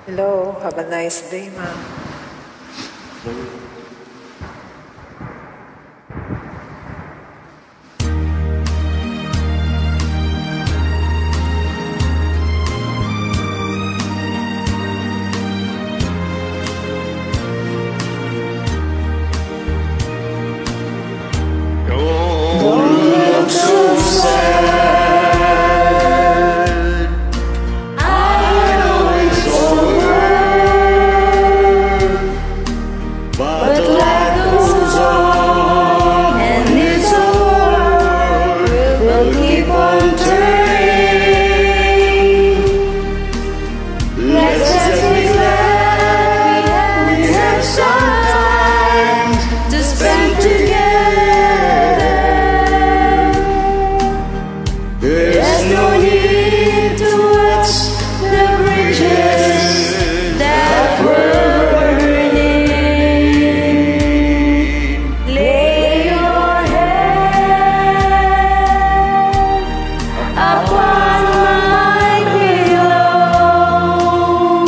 Hello, have a nice day, ma'am. Don't look so sad. I know it's over, but life goes on, and this world will keep on turning. Let's just be glad we have some time to spend together. There's no need to watch the bridges that were burning. Lay your head upon my pillow.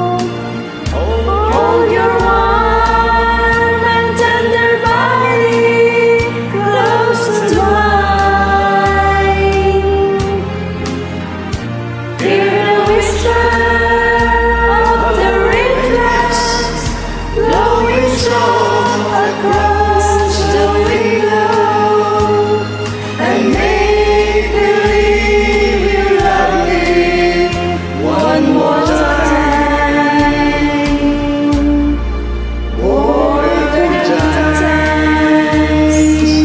Hold your warm and tender body close to mine. Hear the whisper of the raindrops blowing soft across the window, and make believe you love me one more time. More than times.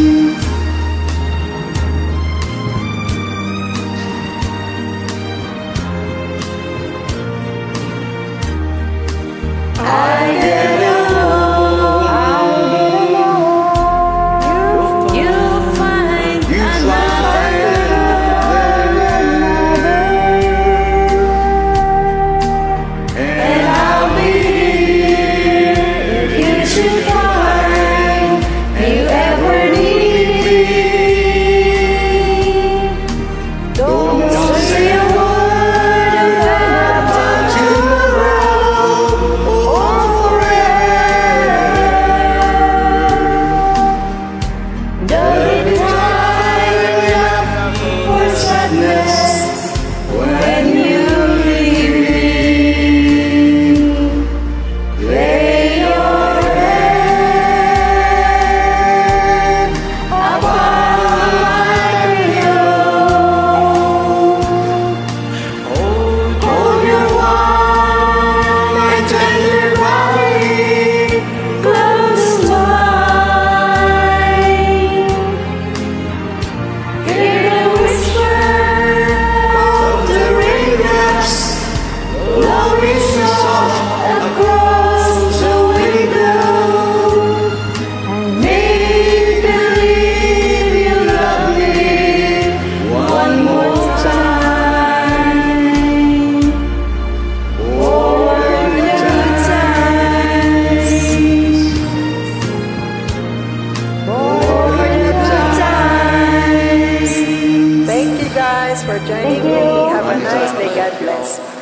I get along. You'll find another, and I'll be here if you should find you ever need me. Don't say a word about tomorrow or forever. Don't be tired for sadness when you leave me. Lay your head upon my pillow. Hold your warm and tender body close to mine. Hear the whisper of the raindrops blowing soft across the window, and make believe you love me one more time. More than times. More than times. Thank you guys for joining me. Have a nice day. God bless.